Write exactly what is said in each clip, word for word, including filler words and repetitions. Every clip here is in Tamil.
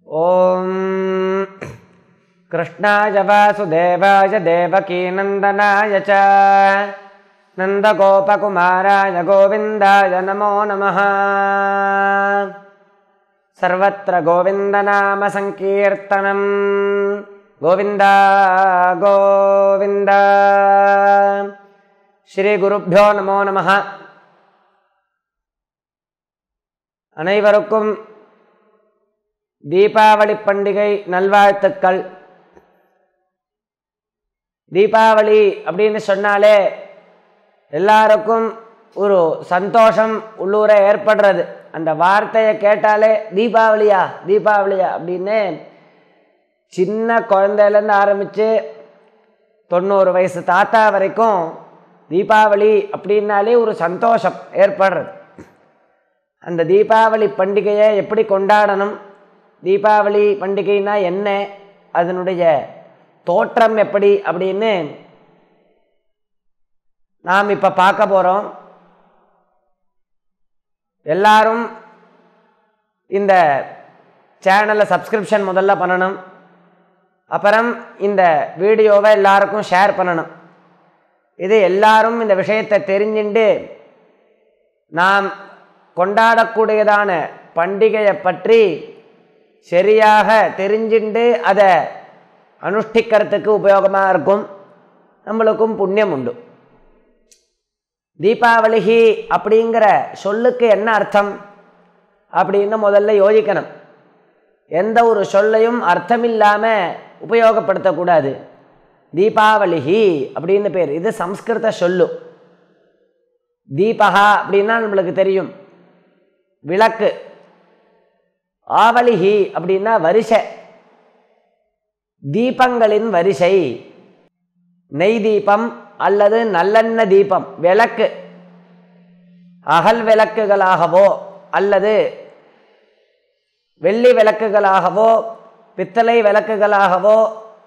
ओम कृष्णाय वासुदेवाय देवकीनंदनाय च नंदगोपकुमाराय गोविंदाय नमो नमः। सर्वत्र गोविंदनाम संकीर्तनं गोविंदा गोविंदा। श्री गुरुभ्यो नमो नमः। அனைவருக்கும் தீபாவளி பண்டிகை நல்வாழ்த்துக்கள். தீபாவளி அப்படின்னு சொன்னாலே எல்லாருக்கும் ஒரு சந்தோஷம் உள்ளூர ஏற்படுறது. அந்த வார்த்தையை கேட்டாலே தீபாவளியா தீபாவளியா அப்படின்னு சின்ன குழந்தையிலேருந்து ஆரம்பித்து தொண்ணூறு வயசு தாத்தா வரைக்கும் தீபாவளி அப்படின்னாலே ஒரு சந்தோஷம் ஏற்படுறது. அந்த தீபாவளி பண்டிகையை எப்படி கொண்டாடணும், தீபாவளி பண்டிகைனா என்ன, அதனுடைய தோற்றம் எப்படி அப்படின்னு நாம் இப்போ பார்க்க போகிறோம். எல்லாரும் இந்த சேனலை சப்ஸ்கிரிப்ஷன் முதல்ல பண்ணணும். அப்புறம் இந்த வீடியோவை எல்லாருக்கும் ஷேர் பண்ணணும். இது எல்லாரும் இந்த விஷயத்தை தெரிஞ்சுண்டு நாம் கொண்டாடக்கூடியதான பண்டிகையை பற்றி சரியாக தெரிஞ்சுண்டு அதை அனுஷ்டிக்கிறதுக்கு உபயோகமாக இருக்கும், நம்மளுக்கும் புண்ணியம் உண்டு. தீபாவளி அப்படிங்கிற சொல்லுக்கு என்ன அர்த்தம் அப்படின்னு முதல்ல யோசிக்கணும். எந்த ஒரு சொல்லையும் அர்த்தமில்லாமல் உபயோகப்படுத்தக்கூடாது. தீபாவளி அப்படின்னு பேர். இது சம்ஸ்கிருத சொல்லு. தீபகா அப்படின்னா நம்மளுக்கு தெரியும், விளக்கு. ஆவலிஹி அப்படின்னா வரிசை, தீபங்களின் வரிசை. நெய் தீபம் அல்லது நல்லெண்ண தீபம், விளக்கு. அகல் விளக்குகளாகவோ அல்லது வெள்ளி விளக்குகளாகவோ பித்தளை விளக்குகளாகவோ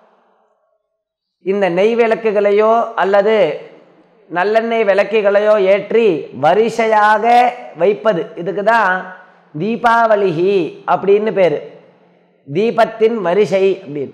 இந்த நெய் விளக்குகளையோ அல்லது நல்லெண்ணெய் விளக்குகளையோ ஏற்றி வரிசையாக வைப்பது, இதுக்கு தான் தீபாவளி அப்படின்னு பேர். தீபத்தின் வரிசை அப்படின்னு.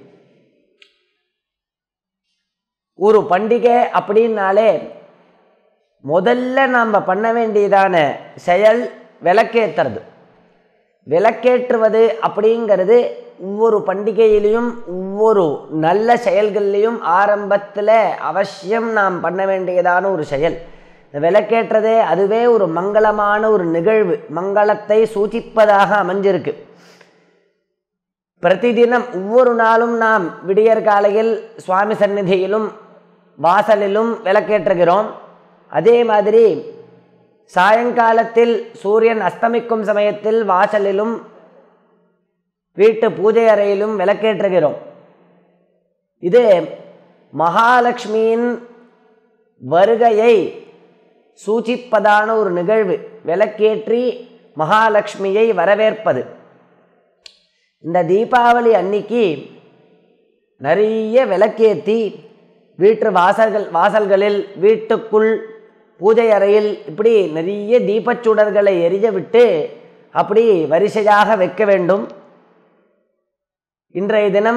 ஒரு பண்டிகை அப்படின்னாலே முதல்ல நாம் பண்ண வேண்டியதான செயல் விளக்கேற்றுறது. விளக்கேற்றுவது அப்படிங்கிறது ஒவ்வொரு பண்டிகையிலையும் ஒவ்வொரு நல்ல செயல்கள்லையும் ஆரம்பத்தில் அவசியம் நாம் பண்ண வேண்டியதான ஒரு செயல். இந்த விளக்கேற்றதே அதுவே ஒரு மங்களமான ஒரு நிகழ்வு, மங்களத்தை சூச்சிப்பதாக அமைஞ்சிருக்கு. பிரதிதினம் ஒவ்வொரு நாளும் நாம் விடியற் காலையில் சுவாமி சந்நிதியிலும் வாசலிலும் விளக்கேற்றுகிறோம். அதே மாதிரி சாயங்காலத்தில் சூரியன் அஸ்தமிக்கும் சமயத்தில் வாசலிலும் வீட்டு பூஜை அறையிலும் விளக்கேற்றுகிறோம். இது மகாலட்சுமியின் வருகையை சூச்சிப்பதான ஒரு நிகழ்வு. விளக்கேற்றி மகாலட்சுமியை வரவேற்பது. இந்த தீபாவளி அன்னைக்கு நிறைய விளக்கேற்றி வீட்டு வாசல்கள் வாசல்களில் வீட்டுக்குள் பூஜை அறையில் இப்படி நிறைய தீபச்சுடர்களை எரிய விட்டு அப்படி வரிசையாக வைக்க வேண்டும். இன்றைய தினம்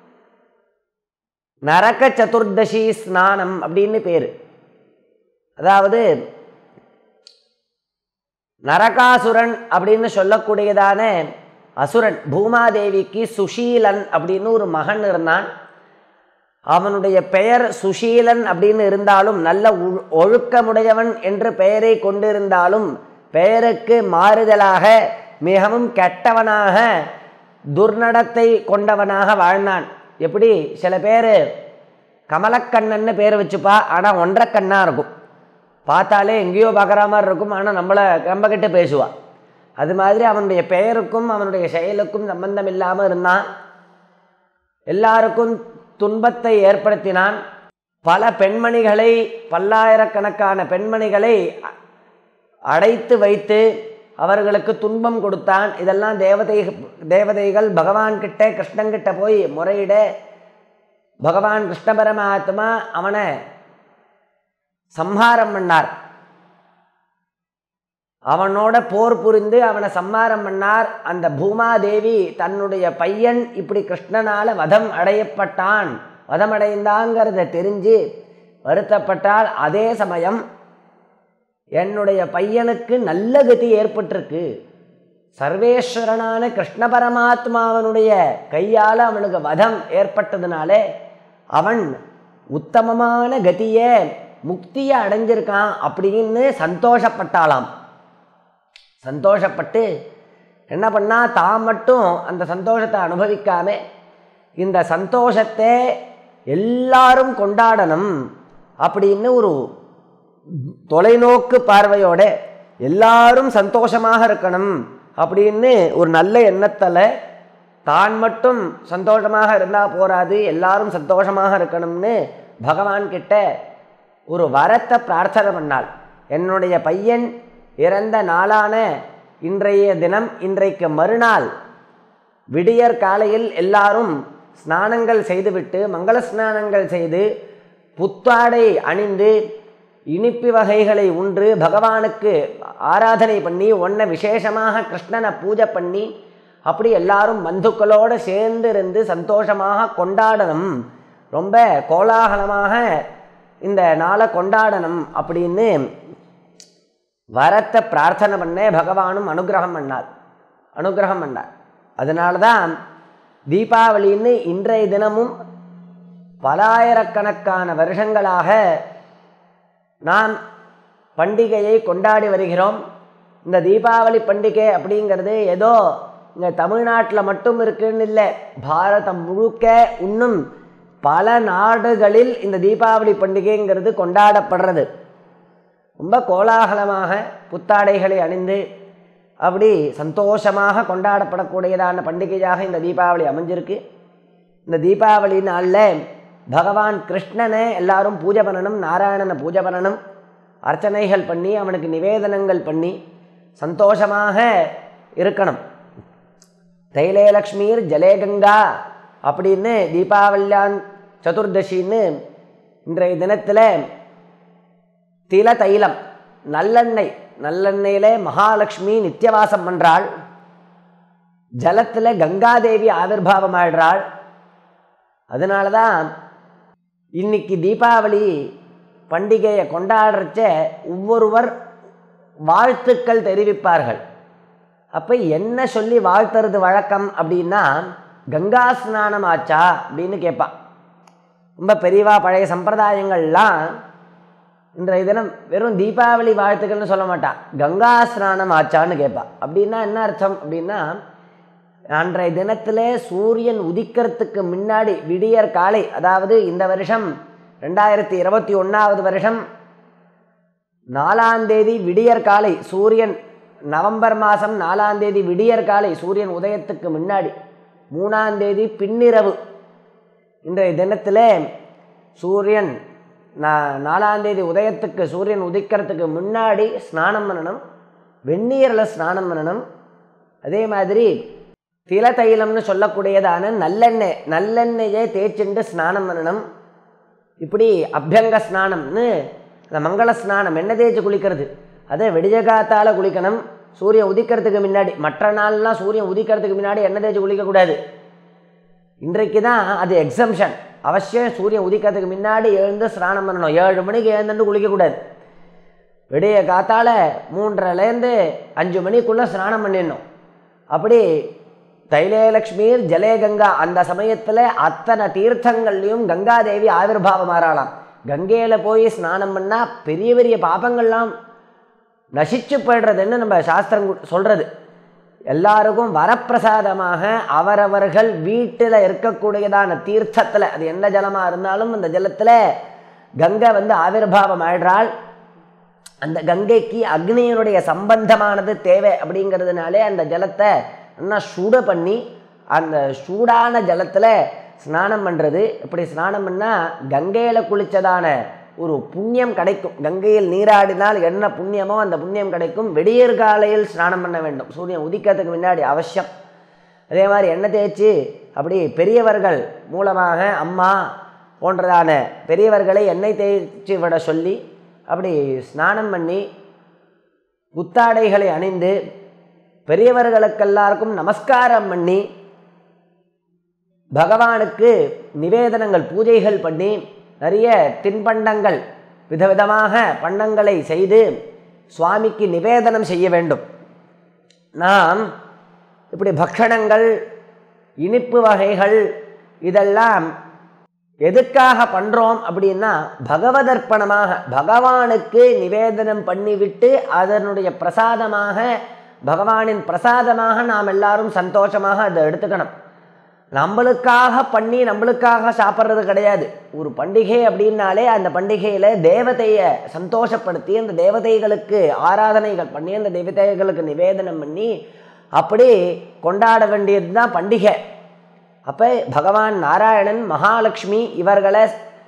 நரக சதுர்தசி ஸ்நானம் அப்படின்னு பேர். அதாவது நரகாசுரன் அப்படின்னு சொல்லக்கூடியதான அசுரன், பூமாதேவிக்கு சுஷீலன் அப்படின்னு ஒரு மகன் இருந்தான். அவனுடைய பெயர் சுஷீலன் அப்படின்னு இருந்தாலும், நல்ல ஒழுக்கமுடையவன் என்று பெயரை கொண்டிருந்தாலும் பெயருக்கு மாறுதலாக மிகவும் கெட்டவனாக துர்நடத்தை கொண்டவனாக வாழ்ந்தான். எப்படி சில பேர் கமலக்கண்ணன்னு பேர் வச்சுப்பா, ஆனால் ஒன்றரை கண்ணாக இருக்கும். பார்த்தாலே எங்கேயோ பார்க்குற மாதிரி இருக்கும், ஆனால் நம்மளை கம்பக்கிட்ட பேசுவாள். அது மாதிரி அவனுடைய பெயருக்கும் அவனுடைய செயலுக்கும் சம்பந்தம் இல்லாமல் இருந்தான். எல்லாருக்கும் துன்பத்தை ஏற்படுத்தினான். பல பெண்மணிகளை, பல்லாயிரக்கணக்கான பெண்மணிகளை அடைத்து வைத்து அவர்களுக்கு துன்பம் கொடுத்தான். இதெல்லாம் தேவதை தேவதைகள் பகவான்கிட்ட கிருஷ்ணங்கிட்ட போய் முறையிட பகவான் கிருஷ்ண பரமாத்மா அவனை சம்ஹாரம் பண்ணார். அவனோட போர் புரிந்து அவனை சம்மாரம் பண்ணார். அந்த பூமாதேவி தன்னுடைய பையன் இப்படி கிருஷ்ணனால வதம் அடையப்பட்டான், வதம் அடைந்தாங்கிறத தெரிஞ்சு வருத்தப்பட்டால், அதே சமயம் என்னுடைய பையனுக்கு நல்ல கதி ஏற்பட்டிருக்கு, சர்வேஸ்வரனான கிருஷ்ண பரமாத்மாவனுடைய கையால் அவனுக்கு வதம் ஏற்பட்டதுனாலே அவன் உத்தமமான கதியை முக்தியை அடைஞ்சிருக்கான் அப்படின்னு சந்தோஷப்பட்டாளாம். சந்தோஷப்பட்டு என்ன பண்ணா, தான் மட்டும் அந்த சந்தோஷத்தை அனுபவிக்காம இந்த சந்தோஷத்தை எல்லாரும் கொண்டாடணும் அப்படின்னு ஒரு தொலைநோக்கு பார்வையோட எல்லாரும் சந்தோஷமாக இருக்கணும் அப்படின்னு ஒரு நல்ல எண்ணத்தில் தான் மட்டும் சந்தோஷமாக இருந்தால் போராது, எல்லாரும் சந்தோஷமாக இருக்கணும்னு பகவான் கிட்ட ஒரு வரத்தை பிரார்த்தனை பண்ணாள். என்னுடைய பையன் இறந்த நாளான இன்றைய தினம், இன்றைக்கு மறுநாள் விடியற் காலையில் எல்லாரும் ஸ்நானங்கள் செய்துவிட்டு மங்கள ஸ்நானங்கள் செய்து புத்தாடை அணிந்து இனிப்பு வகைகளை உண்டு பகவானுக்கு ஆராதனை பண்ணி ஒன்றை விசேஷமாக கிருஷ்ணனை பூஜை பண்ணி அப்படி எல்லாரும் பந்துக்களோடு சேர்ந்து இருந்து சந்தோஷமாக கொண்டாடணும், ரொம்ப கோலாகலமாக இந்த நாளை கொண்டாடணும் அப்படின்னு வரத்தை பிரார்த்தனை பண்ண பகவானும் அனுகிரகம் பண்ணார் அனுகிரகம் பண்ணார் அதனால தான் தீபாவளின்னு இன்றைய தினமும் பலாயிரக்கணக்கான வருஷங்களாக நாம் பண்டிகையை கொண்டாடி வருகிறோம். இந்த தீபாவளி பண்டிகை அப்படிங்கிறது ஏதோ இங்கே தமிழ்நாட்டில் மட்டும் இருக்குன்னு இல்லை, பாரதம் முழுக்க இன்னும் பல நாடுகளில் இந்த தீபாவளி பண்டிகைங்கிறது கொண்டாடப்படுறது. ரொம்ப கோலாகலமாக புத்தாடைகளை அணிந்து அப்படி சந்தோஷமாக கொண்டாடப்படக்கூடியதான பண்டிகையாக இந்த தீபாவளி அமைஞ்சிருக்கு. இந்த தீபாவளி நாளில் பகவான் கிருஷ்ணனை எல்லாரும் பூஜை பண்ணணும், நாராயணனை பூஜை பண்ணணும், அர்ச்சனைகள் பண்ணி அவனுக்கு நிவேதனங்கள் பண்ணி சந்தோஷமாக இருக்கணும். தைலே லக்ஷ்மீர் ஜலே கங்கா அப்படின்னு தீபாவளியான் சதுர்தசின்னு இன்றைய தினத்தில் தில தைலம் நல்லெண்ணெய், நல்லெண்ணெயில மகாலட்சுமி நித்தியவாசம் பண்ணுறாள், ஜலத்தில் கங்காதேவி ஆவிர்வாவம் ஆடுறாள். அதனால தான் இன்னைக்கு தீபாவளி பண்டிகையை கொண்டாடுறச்ச ஒவ்வொருவர் வாழ்த்துக்கள் தெரிவிப்பார்கள். அப்போ என்ன சொல்லி வாழ்த்துறது வழக்கம் அப்படின்னா, கங்கா ஸ்நானம் ஆச்சா அப்படின்னு கேட்பான். ரொம்ப பெரியவா பழைய சம்பிரதாயங்கள்லாம் இன்றைய தினம் வெறும் தீபாவளி வாழ்த்துக்கள்னு சொல்ல மாட்டான், கங்கா ஸ்நானம் ஆச்சான்னு கேட்பான். அப்படின்னா என்ன அர்த்தம் அப்படின்னா, அன்றைய தினத்தில் சூரியன் உதிக்கிறதுக்கு முன்னாடி விடியற் காலை, அதாவது இந்த வருஷம் ரெண்டாயிரத்தி இருபத்தி ஒன்றாவது வருஷம் நாலாம் தேதி விடியற் காலை, சூரியன் நவம்பர் மாதம் நாலாம் தேதி விடியற் காலை சூரியன் உதயத்துக்கு முன்னாடி, மூணாம் தேதி பின்னிரவு, இன்றைய தினத்தில் சூரியன் நாலாம் தேதி உதயத்துக்கு சூரியன் உதிக்கிறதுக்கு முன்னாடி ஸ்நானம் பண்ணணும், வெந்நீரில் ஸ்நானம் பண்ணணும். அதே மாதிரி தில தைலம்னு சொல்லக்கூடியதான நல்லெண்ணெய், நல்லெண்ணெயை தேய்ச்சிண்டு ஸ்நானம் பண்ணணும். இப்படி அபியங்க ஸ்நானம்னு அந்த மங்கள ஸ்நானம், எண்ணெய் தேய்ச்சி குளிக்கிறது, அதை வெடிஜகாத்தால் குளிக்கணும் சூரியன் உதிக்கிறதுக்கு முன்னாடி. மற்ற நாள்லாம் சூரியன் உதிக்கிறதுக்கு முன்னாடி எண்ணெய் தேய்ச்சி குளிக்கக்கூடாது. இன்றைக்கு தான் அது எக்ஸம்ஷன், அவசியம் சூரியன் உதிக்கிறதுக்கு முன்னாடி எழுந்து ஸ்நானம் பண்ணணும். ஏழு மணிக்கு எழுந்துட்டு குளிக்கக்கூடாது. விடிய காத்தால் மூன்றரைலேருந்து அஞ்சு மணிக்குள்ளே ஸ்நானம் பண்ணிடணும். அப்படி தைலே லக்ஷ்மீர் ஜலே கங்கா, அந்த சமயத்தில் அத்தனை தீர்த்தங்கள்லையும் கங்காதேவி ஆவிர்வாவம் மாறலாம். கங்கையில் போய் ஸ்நானம் பண்ணால் பெரிய பெரிய பாபங்கள்லாம் நசிச்சு போய்டுறதுன்னு நம்ம சாஸ்திரம் சொல்கிறது. எல்லாருக்கும் வரப்பிரசாதமாக அவரவர்கள் வீட்டில் இருக்கக்கூடியதான தீர்த்தத்தில், அது எந்த ஜலமாக இருந்தாலும் அந்த ஜலத்தில் கங்கை வந்து ஆவிர்வாவம் ஆயிடுறாள். அந்த கங்கைக்கு அக்னியினுடைய சம்பந்தமானது தேவை அப்படிங்கிறதுனாலே அந்த ஜலத்தை நல்லா சூட பண்ணி அந்த சூடான ஜலத்தில் ஸ்நானம் பண்ணுறது. இப்படி ஸ்நானம் பண்ணால் கங்கையில் குளித்ததான ஒரு புண்ணியம் கிடைக்கும். கங்கையில் நீராடினால் என்ன புண்ணியமோ அந்த புண்ணியம் கிடைக்கும். வெடியற் காலையில் ஸ்நானம் பண்ண வேண்டும், சூரியன் உதிக்கிறதுக்கு முன்னாடி அவசியம். அதே மாதிரி எண்ணெய் தேய்ச்சி அப்படி பெரியவர்கள் மூலமாக அம்மா போன்றதான பெரியவர்களை எண்ணெய் தேய்ச்சி விட சொல்லி அப்படி ஸ்நானம் பண்ணி புத்தாடைகளை அணிந்து பெரியவர்களுக்கெல்லாருக்கும் நமஸ்காரம் பண்ணி பகவானுக்கு நிவேதனங்கள் பூஜைகள் பண்ணி நிறைய தின்பண்டங்கள் விதவிதமாக பண்டங்களை செய்து சுவாமிக்கு நிவேதனம் செய்ய வேண்டும். நாம் இப்படி பக்ஷணங்கள் இனிப்பு வகைகள் இதெல்லாம் எதுக்காக பண்ணுறோம் அப்படின்னா பகவதர்ப்பணமாக பகவானுக்கு நிவேதனம் பண்ணிவிட்டு அதனுடைய பிரசாதமாக பகவானின் பிரசாதமாக நாம் எல்லாரும் சந்தோஷமாக அதை எடுத்துக்கணும். நம்மளுக்காக பண்ணி நம்மளுக்காக சாப்பிட்றது கிடையாது. ஒரு பண்டிகை அப்படின்னாலே அந்த பண்டிகையில் தேவதையை சந்தோஷப்படுத்தி அந்த தேவதைகளுக்கு ஆராதனைகள் பண்ணி அந்த தேவதைகளுக்கு நிவேதனம் பண்ணி அப்படி கொண்டாட வேண்டியது தான் பண்டிகை. அப்போ பகவான் நாராயணன் மகாலட்சுமி இவர்களை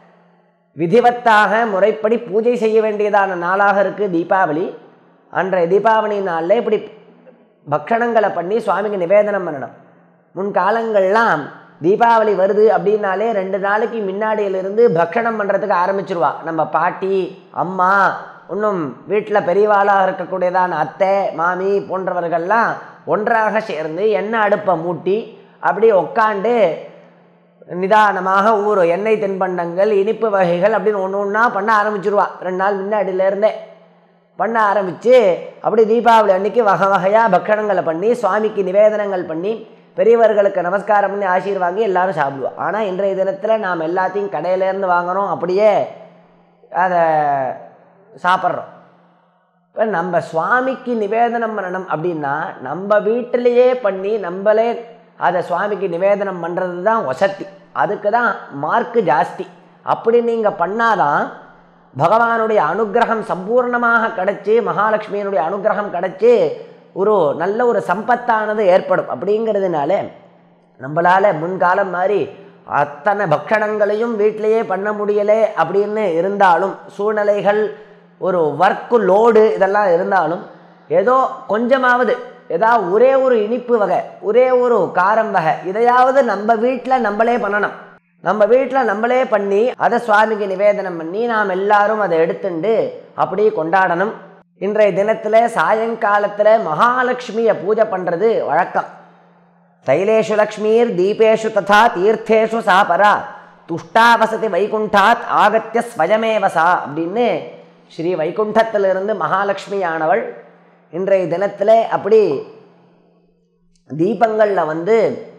விதிவத்தாக முறைப்படி பூஜை செய்ய வேண்டியதான நாளாக இருக்குது தீபாவளி. அன்றைய தீபாவளி நாளில் இப்படி பக்ஷணங்களை பண்ணி சுவாமிக்கு நிவேதனம் பண்ணணும். முன்காலங்கள்லாம் தீபாவளி வருது அப்படின்னாலே ரெண்டு நாளைக்கு முன்னாடியிலிருந்து பக்ஷணம் பண்ணுறதுக்கு ஆரம்பிச்சிருவா. நம்ம பாட்டி அம்மா இன்னும் வீட்டில் பெரியவாளாக இருக்கக்கூடியதான அத்தை மாமி போன்றவர்கள்லாம் ஒன்றாக சேர்ந்து எண்ணெய் அடுப்பை மூட்டி அப்படி உட்காண்டு நிதானமாக ஊர் எண்ணெய் தின்பண்டங்கள் இனிப்பு வகைகள் அப்படின்னு ஒன்று ஒன்றா பண்ண ஆரம்பிச்சிருவா. ரெண்டு நாள் முன்னாடியிலேருந்தே பண்ண ஆரம்பித்து அப்படி தீபாவளி அன்னைக்கு வகை வகையாக பக்ஷணங்களை பண்ணி சுவாமிக்கு நிவேதனங்கள் பண்ணி பெரியவர்களுக்கு நமஸ்காரம் பண்ணி ஆசீர் வாங்கி எல்லாரும் சாப்பிடுவோம். ஆனால் இன்றைய தினத்தில் நாம் எல்லாத்தையும் கடையிலேருந்து வாங்குகிறோம், அப்படியே அதை சாப்பிட்றோம். இப்போ நம்ம சுவாமிக்கு நிவேதனம் பண்ணணும் அப்படின்னா நம்ம வீட்டிலையே பண்ணி நம்மளே அதை சுவாமிக்கு நிவேதனம் பண்ணுறது தான் வசதி. அதுக்கு தான் மார்க்கு ஜாஸ்தி. அப்படி நீங்கள் பண்ணாதான் பகவானுடைய அனுகிரகம் சம்பூர்ணமாக கிடச்சி மகாலட்சுமியினுடைய அனுகிரகம் கிடச்சி ஒரு நல்ல ஒரு சம்பத்தானது ஏற்படும். அப்படிங்கிறதுனால நம்மளால் முன்காலம் மாதிரி அத்தனை பக்ஷணங்களையும் வீட்டிலையே பண்ண முடியலை அப்படின்னு இருந்தாலும் சூழ்நிலைகள் ஒரு ஒர்க்கு லோடு இதெல்லாம் இருந்தாலும் ஏதோ கொஞ்சமாவது ஏதாவது ஒரே ஒரு இனிப்பு வகை ஒரே ஒரு காரம் வகை இதையாவது நம்ம வீட்டில் நம்மளே பண்ணணும். நம்ம வீட்டில் நம்மளே பண்ணி அதை சுவாமிக்கு நிவேதனம் பண்ணி நாம் எல்லாரும் அதை எடுத்துண்டு அப்படியே கொண்டாடணும். இன்றைய தினத்தில் சாயங்காலத்தில் மகாலட்சுமியை பூஜை பண்ணுறது வழக்கம். தைலேஷு லக்ஷ்மீர் தீபேஷு ததா தீர்த்தேஷு சா பரா துஷ்டாவசதி வைகுண்டாத் ஆகத்திய ஸ்வயமேவசா அப்படின்னு ஸ்ரீ வைகுண்டத்திலிருந்து மகாலட்சுமியானவள் இன்றைய தினத்தில் அப்படி தீபங்களில் வந்து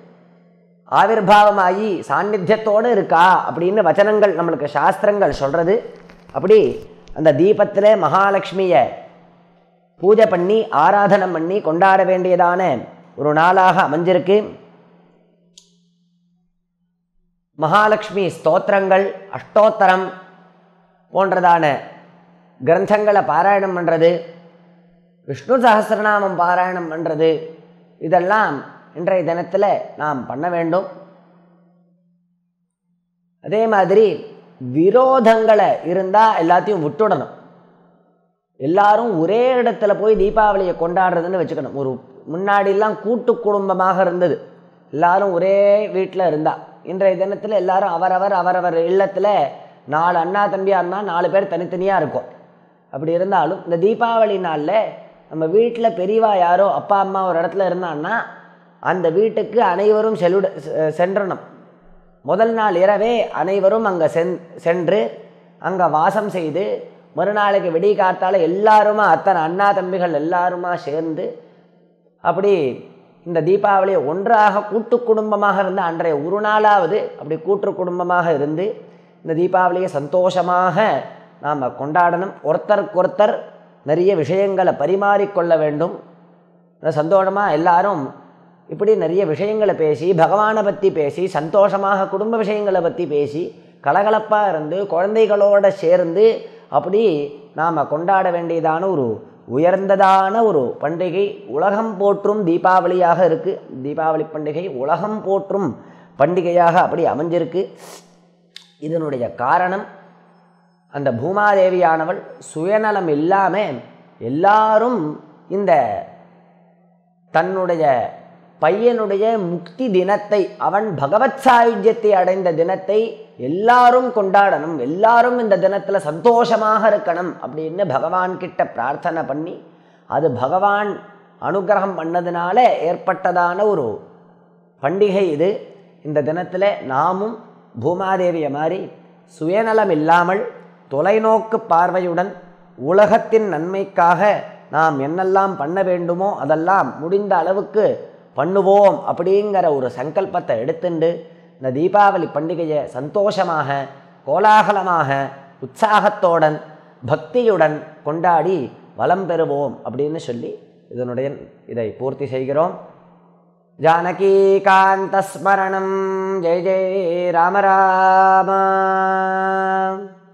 ஆவிர்பாவமாகி சாநித்தியத்தோடு இருக்கா அப்படின்னு வச்சனங்கள் நம்மளுக்கு சாஸ்திரங்கள் சொல்கிறது. அப்படி அந்த தீபத்தில் மகாலட்சுமியை பூஜை பண்ணி ஆராதனம் பண்ணி கொண்டாட வேண்டியதான ஒரு நாளாக அமைஞ்சிருக்கு. மகாலட்சுமி ஸ்தோத்திரங்கள் அஷ்டோத்தரம் போன்றதான கிரந்தங்களை பாராயணம் பண்ணுறது, விஷ்ணு சஹஸ்ரநாமம் பாராயணம் பண்ணுறது இதெல்லாம் இன்றைய தினத்தில் நாம் பண்ண வேண்டும். அதே மாதிரி விரோதங்களை இருந்தால் எல்லாத்தையும் விட்டுடணும். எல்லாரும் ஒரே இடத்துல போய் தீபாவளியை கொண்டாடுறதுன்னு வச்சுக்கணும். ஒரு முன்னாடிலாம் கூட்டு குடும்பமாக இருந்தது, எல்லாரும் ஒரே வீட்டில் இருந்தா. இன்றைய தினத்தில் எல்லாரும் அவரவர் அவரவர் இல்லத்தில் நாலு அண்ணா தம்பியாக இருந்தால் நாலு பேர் தனித்தனியாக இருக்கும். அப்படி இருந்தாலும் இந்த தீபாவளி நாளில் நம்ம வீட்டில் பெரியவா யாரோ அப்பா அம்மா ஒரு இடத்துல இருந்தான்னா அந்த வீட்டுக்கு அனைவரும் செல்லுட சென்றணும். முதல் நாள் இரவே அனைவரும் அங்கே சென் சென்று அங்கே வாசம் செய்து மறுநாளைக்கு விடிய காத்தால் எல்லாருமா அத்தனை அண்ணா தம்பிகள் எல்லாருமா சேர்ந்து அப்படி இந்த தீபாவளியை ஒன்றாக கூட்டு குடும்பமாக இருந்து அன்றைய ஒரு நாளாவது அப்படி கூட்டு குடும்பமாக இருந்து இந்த தீபாவளியை சந்தோஷமாக நாம் கொண்டாடணும். ஒருத்தருக்கு ஒருத்தர் நிறைய விஷயங்களை பரிமாறிக்கொள்ள வேண்டும். சந்தோஷமாக எல்லாரும் இப்படி நிறைய விஷயங்களை பேசி பகவானை பற்றி பேசி சந்தோஷமாக குடும்ப விஷயங்களை பற்றி பேசி கலகலப்பாக இருந்து குழந்தைகளோடு சேர்ந்து அப்படி நாம் கொண்டாட வேண்டியதான ஒரு உயர்ந்ததான ஒரு பண்டிகை உலகம் போற்றும் தீபாவளியாக இருக்குது. தீபாவளி பண்டிகை உலகம் போற்றும் பண்டிகையாக அப்படி அமைஞ்சிருக்கு. இதனுடைய காரணம் அந்த பூமாதேவியானவள் சுயநலம் இல்லாமல் எல்லாரும் இந்த தன்னுடைய பையனுடைய முக்தி தினத்தை அவன் பகவத் சாயுஜ்யத்தை அடைந்த தினத்தை எல்லாரும் கொண்டாடணும், எல்லாரும் இந்த தினத்தில் சந்தோஷமாக இருக்கணும் அப்படின்னு பகவான் கிட்ட பிரார்த்தனை பண்ணி அது பகவான் அனுகிரகம் பண்ணதுனால ஏற்பட்டதான ஒரு பண்டிகை இது. இந்த தினத்தில் நாமும் பூமாதேவியை மாதிரி சுயநலம் இல்லாமல் தொலைநோக்கு பார்வையுடன் உலகத்தின் நன்மைக்காக நாம் என்னெல்லாம் பண்ண வேண்டுமோ அதெல்லாம் முடிந்த அளவுக்கு பண்ணுவோம் அப்படிங்கிற ஒரு சங்கல்பத்தை எடுத்துண்டு இந்த தீபாவளி பண்டிகையை சந்தோஷமாக கோலாகலமாக உற்சாகத்தோடன் பக்தியுடன் கொண்டாடி வளம் பெறுவோம் அப்படின்னு சொல்லி இதனுடைய இதை பூர்த்தி செய்கிறோம். ஜானகீகாந்த ஸ்மரணம். ஜெய ஜெய ராம ராம.